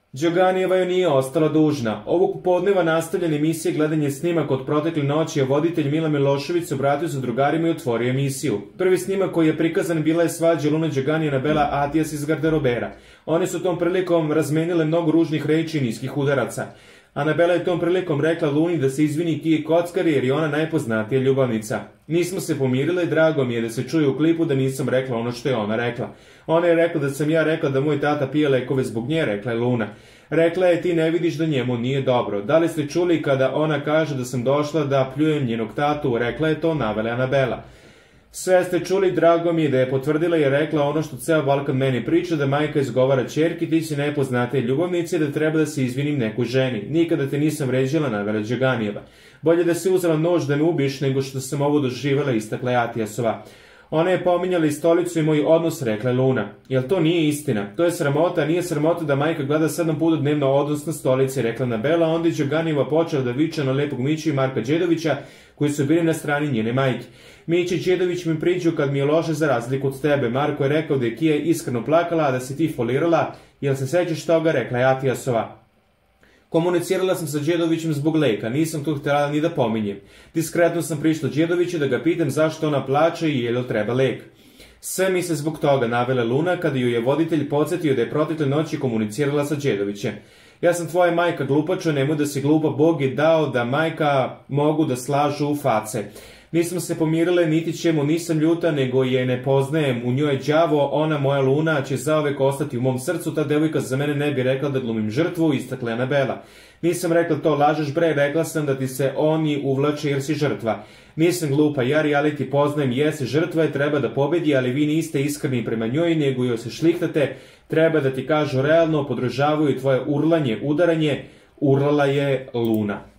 Đoganijeva joj nije ostala dužna. Ovog podneva nastavljen emisije gledanje snimak od protekle noći, a voditelj Mila Milošević se obratio sa drugarima i otvorio emisiju. Prvi snimak koji je prikazan bila je svađa Lune Đoganije i Anabela Atijas iz garderobera. One su tom prilikom razmenile mnogo ružnih reči i niskih udaraca. Anabela je tom prilikom rekla Luni da se izvini Kiji kockari jer je ona najpoznatija ljubavnica. Nismo se pomirile i drago mi je da se čuje u klipu da nisam rekla ono što je ona rekla. Ona je rekla da sam ja rekla da moj tata pije lekove zbog nje, rekla je Luna. Rekla je ti ne vidiš da njemu nije dobro. Da li ste čuli kada ona kaže da sam došla da pljujem njenog tatu, rekla je to, navela Anabela. Sve ste čuli, drago mi je da je potvrdila i je rekla ono što ceo Balkan meni priča, da majka izgovara ćerki, ti si nepoznate ljubavnice, da treba da se izvinim nekoj ženi. Nikada te nisam vređala, navela Đoganijeva. Bolje da si uzela nož da me ubiješ nego što sam ovo doživjela, istakla je Atijasova. Ona je pominjala i stolicu i moj odnos, rekla je Luna. Jel to nije istina? To je sramota, nije sramota da majka gleda 7 puta dnevno odnos na stolici, rekla Anabela, onda je Đoganijeva počela da viče na lepog Miću i Marka Đedovića, koji su bili na strani njene majke. Mića i Đedović mi priđu kad mi je loše za razliku od tebe. Marko je rekao da je Kija iskreno plakala, a da si ti folirala. Jel se sećaš toga, rekla je Atijasova. Komunicirala sam sa Đedovićem zbog leka, nisam to htjela ni da pominjem. Diskretno sam prišla Đedoviću da ga pitam zašto ona plače i je li treba lek. Sve mi se zbog toga, navela Luna kada ju je voditelj podsjetio da je protekle noći komunicirala sa Đedovićem. Ja sam tvoja majka glupača, nemoj da si glupa, Bog je dao da majka mogu da slažu u face. Nismo se pomirile, niti ćemo, nisam ljuta, nego je ne poznajem, u njoj je đavo, ona moja Luna će zaovek ostati u mom srcu, ta devojka za mene ne bi rekla da glumim žrtvu, istakla je Anabela. Nisam rekla to, lažeš bre, rekla sam da ti se oni uvlače jer si žrtva. Nisam glupa, ja reality poznajem, jesi žrtva i treba da pobedi, ali vi niste iskreni prema njoj, nego joj se šlihtate, treba da ti kažu realno, podržavaju tvoje urlanje, udaranje, urlala je Luna.